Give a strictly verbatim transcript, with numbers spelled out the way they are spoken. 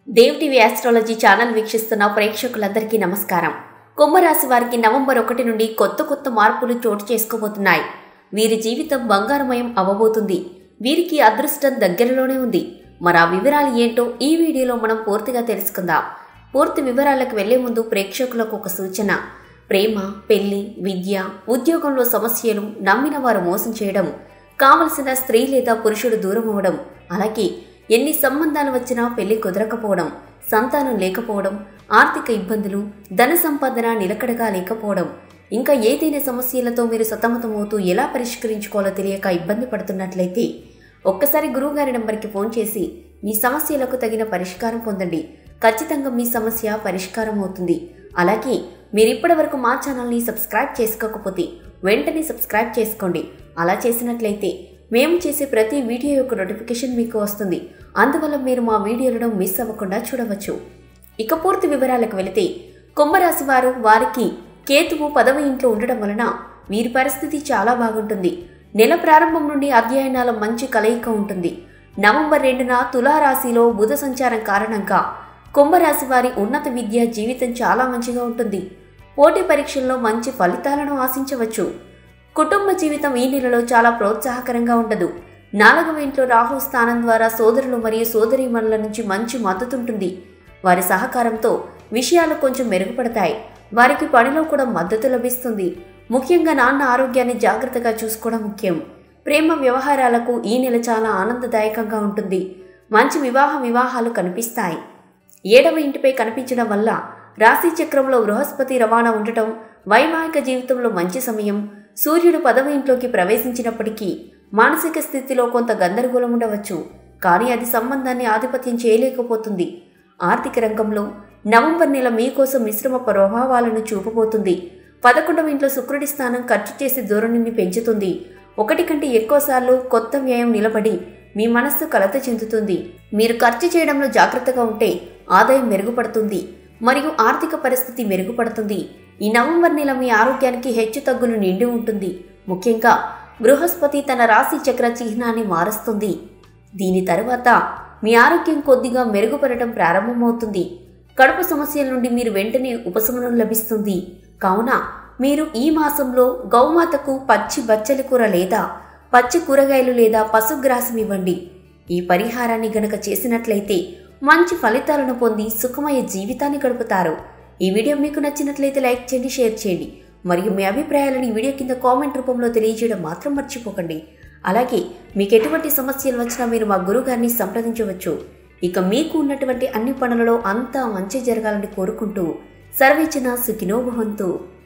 Dev TV astrology channel వీక్షిస్తున్న ప్రేక్షకులందరికీ నమస్కారం. కుంభరాశి వారికి నవంబర్ ఒకటి నుండి కొత్త కొత్త మార్పులు చోటు చేసుకోబోతున్నాయి. వీరి జీవితం బంగారమయం అవ్వబోతుంది. వీరికి అదృష్టం దగ్గరలోనే ఉంది. మరి ఆ వివరాలు ఏంటో ఈ వీడియోలో మనం పూర్తిగా తెలుసుకుందాం. పూర్తి వివరాలకు వెళ్లే ముందు ప్రేక్షకులకు ఒక సూచన. ప్రేమ, పెళ్లి, విద్య, ఉద్యోగంలో సమస్యలు, నమ్మిన వారు మోసం చేయడం, కావలసిన స్త్రీ లేదా పురుషుడు దూరం అవ్వడం, అలాగే ఎన్ని సంబంధాలు వచ్చినా పెళ్లి కుదరకపోవడం, సంతానం లేకపోవడం, ఆర్థిక ఇబ్బందులు, ధన సంపాదన నిలకడగా లేకపోవడం, ఇంకా ఏదైనా సమస్యలతో మీరు సతమతమవుతూ ఎలా పరిష్కరించుకోవాలో తెలియక ఇబ్బంది పడుతున్నట్లయితే ఒక్కసారి గురువుగారి నంబర్కి ఫోన్ చేసి మీ సమస్యలకు తగిన పరిష్కారం పొందండి. ఖచ్చితంగా మీ సమస్య పరిష్కారం అవుతుంది. అలాగే మీరు ఇప్పటి వరకు మా ఛానల్ని సబ్స్క్రైబ్ చేసుకోకపోతే వెంటనే సబ్స్క్రైబ్ చేసుకోండి. అలా చేసినట్లయితే మేము చేసే ప్రతి వీడియో యొక్క నోటిఫికేషన్ మీకు వస్తుంది. అందువల్ల మీరు మా వీడియోలను మిస్ అవ్వకుండా చూడవచ్చు. ఇక పూర్తి వివరాలకు వెళితే, కుంభరాశి వారు వారికి కేతువు పదవ ఇంట్లో ఉండడం వలన వీరి పరిస్థితి చాలా బాగుంటుంది. నెల ప్రారంభం నుండి అధ్యయనాల మంచి కలయిక ఉంటుంది. నవంబర్ రెండున తులారాశిలో బుధ సంచారం కారణంగా కుంభరాశి వారి ఉన్నత విద్య జీవితం చాలా మంచిగా ఉంటుంది. పోటీ పరీక్షల్లో మంచి ఫలితాలను ఆశించవచ్చు. కుటుంబ జీవితం ఈ నెలలో చాలా ప్రోత్సాహకరంగా ఉండదు. నాలుగవ ఇంట్లో రాహు స్థానం ద్వారా సోదరులు మరియు సోదరీమణుల నుంచి మంచి మద్దతు ఉంటుంది. వారి సహకారంతో విషయాలు కొంచెం మెరుగుపడతాయి. వారికి పనిలో కూడా మద్దతు లభిస్తుంది. ముఖ్యంగా నాన్న ఆరోగ్యాన్ని జాగ్రత్తగా చూసుకోవడం ముఖ్యం. ప్రేమ వ్యవహారాలకు ఈ నెల చాలా ఆనందదాయకంగా ఉంటుంది. మంచి వివాహ వివాహాలు కనిపిస్తాయి. ఏడవ ఇంటిపై కనిపించడం వల్ల రాశి చక్రంలో బృహస్పతి రవాణా ఉండటం వైవాహిక జీవితంలో మంచి సమయం. సూర్యుడు పదవ ఇంట్లోకి ప్రవేశించినప్పటికీ మానసిక స్థితిలో కొంత గందరగోళం ఉండవచ్చు, కానీ అది సంబంధాన్ని ఆధిపత్యం చేయలేకపోతుంది. ఆర్థిక రంగంలో నవంబర్ నెల మీకోసం మిశ్రమ ప్రభావాలను చూపబోతుంది. పదకొండవ ఇంట్లో శుక్రుడి స్థానం ఖర్చు చేసే ధోరణిని పెంచుతుంది. ఒకటి కంటే ఎక్కువసార్లు కొత్త వ్యయం నిలబడి మీ మనస్సు కలత చెందుతుంది. మీరు ఖర్చు చేయడంలో జాగ్రత్తగా ఉంటే ఆదాయం మెరుగుపడుతుంది మరియు ఆర్థిక పరిస్థితి మెరుగుపడుతుంది. ఈ నవంబర్ నెల మీ ఆరోగ్యానికి హెచ్చు తగ్గులు నిండి ఉంటుంది. ముఖ్యంగా బృహస్పతి తన రాశి చక్ర చిహ్నాన్ని మారుస్తుంది. దీని తర్వాత మీ ఆరోగ్యం కొద్దిగా మెరుగుపడటం ప్రారంభమవుతుంది. కడుపు సమస్యల నుండి మీరు వెంటనే ఉపశమనం లభిస్తుంది. కావున మీరు ఈ మాసంలో గౌమాతకు పచ్చి బచ్చలి కూర లేదా పచ్చి కూరగాయలు లేదా పశుగ్రాసం ఇవ్వండి. ఈ పరిహారాన్ని గనక చేసినట్లయితే మంచి ఫలితాలను పొంది సుఖమయ జీవితాన్ని గడుపుతారు. ఈ వీడియో మీకు నచ్చినట్లయితే లైక్ చేయండి, షేర్ చేయండి మరియు మీ అభిప్రాయాలను ఈ వీడియో కింద కామెంట్ రూపంలో తెలియజేయడం మాత్రం మర్చిపోకండి. అలాగే మీకు ఎటువంటి సమస్యలు వచ్చినా మీరు మా గురువుగారిని సంప్రదించవచ్చు. ఇక మీకు ఉన్నటువంటి అన్ని పనులలో అంతా మంచి జరగాలని కోరుకుంటూ సర్వేజన సుఖినో భవంతు.